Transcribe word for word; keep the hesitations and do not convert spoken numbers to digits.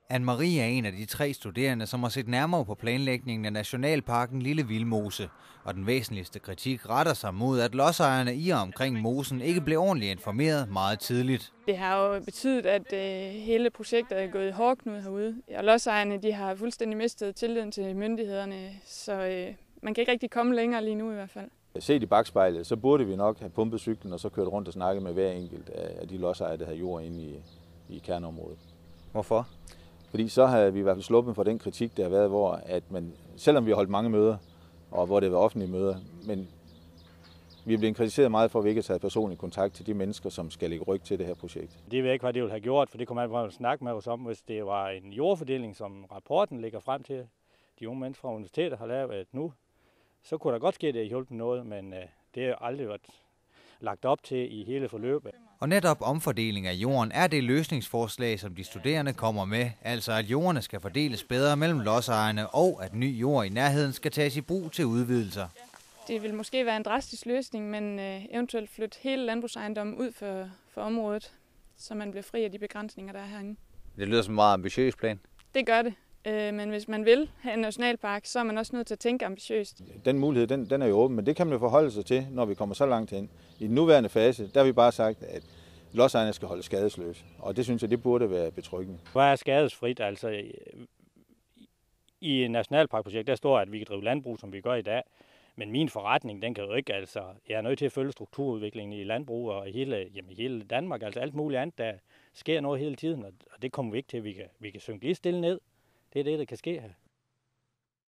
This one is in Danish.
Anne-Marie er en af de tre studerende, som har set nærmere på planlægningen af Nationalparken Lille Vildmose, og den væsentligste kritik retter sig mod, at lodsejerne i og omkring mosen ikke blev ordentligt informeret meget tidligt. Det har jo betydet, at øh, hele projektet er gået i hårdknud herude, og lodsejerne de har fuldstændig mistet tilliden til myndighederne, så øh, man kan ikke rigtig komme længere lige nu i hvert fald. Set i bagspejlet, så burde vi nok have pumpet cyklen og så kørt rundt og snakket med hver enkelt af de lodsejere, der har jord inde i, i kerneområdet. Hvorfor? Fordi så har vi i hvert fald sluppet for den kritik, der har været, hvor at man, selvom vi har holdt mange møder, og hvor det har været offentlige møder, men vi er blevet kritiseret meget for, at vi ikke har taget personlig kontakt til de mennesker, som skal lægge ryg til det her projekt. Det ved jeg ikke, hvad det ville have gjort, for det kommer man at snakke med os om, hvis det var en jordfordeling, som rapporten lægger frem til, de unge mennesker fra universitetet har lavet nu. Så kunne der godt ske, at det har hjulpet noget, men øh, det er aldrig været lagt op til i hele forløbet. Og netop omfordeling af jorden er det løsningsforslag, som de studerende kommer med, altså at jordene skal fordeles bedre mellem lodsejerne, og at ny jord i nærheden skal tages i brug til udvidelser. Det vil måske være en drastisk løsning, men øh, eventuelt flytte hele landbrugsejendommen ud for, for området, så man bliver fri af de begrænsninger, der er herinde. Det lyder som en meget ambitiøs plan. Det gør det. Men hvis man vil have en nationalpark, så er man også nødt til at tænke ambitiøst. Den mulighed, den, den er jo åben, men det kan man jo forholde sig til, når vi kommer så langt hen. I den nuværende fase, der har vi bare sagt, at lodsejerne skal holde skadesløse, og det synes jeg, det burde være betryggende. Hvad er skadesfrit? Altså, i et nationalparkprojekt, der står, at vi kan drive landbrug, som vi gør i dag, men min forretning, den kan jo ikke, altså, jeg er nødt til at følge strukturudviklingen i landbrug og i hele, jamen, hele Danmark, altså alt muligt andet, der sker noget hele tiden, og det kommer vi ikke til, vi kan, vi kan synke lige stille ned. Det er det, der kan ske her.